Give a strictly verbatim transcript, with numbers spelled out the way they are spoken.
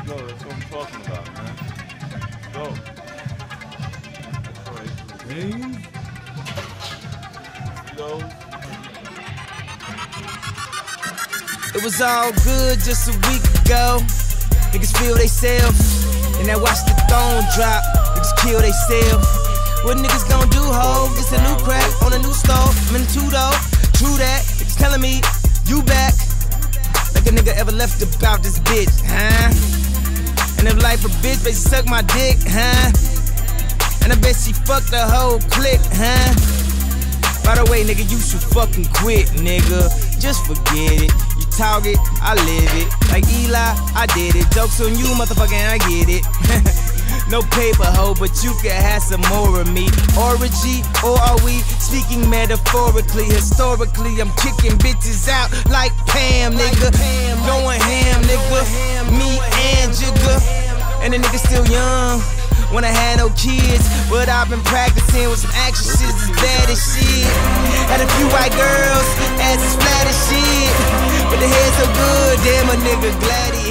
go. That's what I'm talking about, man. Go. Hey. Go. It was all good just a week ago. Niggas feel they self, and I watch the throne drop. Niggas kill they self. What niggas gon' do, ho? Just a new crack on a new stove. I'm in two though, true that. Niggas telling me you back, like a nigga ever left about this bitch, huh? And if life a bitch, bet she suck my dick, huh? And I bet she fucked the whole clique, huh? By the way, nigga, you should fucking quit, nigga. Just forget it. You talk it, I live it. Like Eli, I did it. Jokes on you, motherfucker, and I get it. No paper, ho, but you can have some more of me. Orgy, or are we speaking metaphorically? Historically, I'm kicking bitches out like Pam, nigga. Going ham, nigga. Me and Jigga. And the nigga still young. When I had no kids, but I've been practicing with some actresses as bad as shit. Had a few white girls, asses flat as shit. But the head so good, damn a nigga glad he